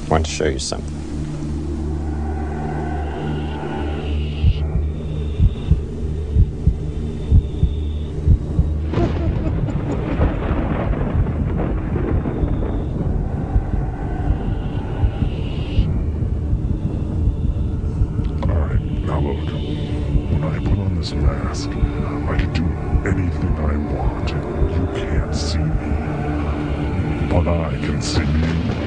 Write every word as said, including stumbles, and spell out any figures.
want to show you something. This mask. I can do anything I want. You can't see me. But I can see you.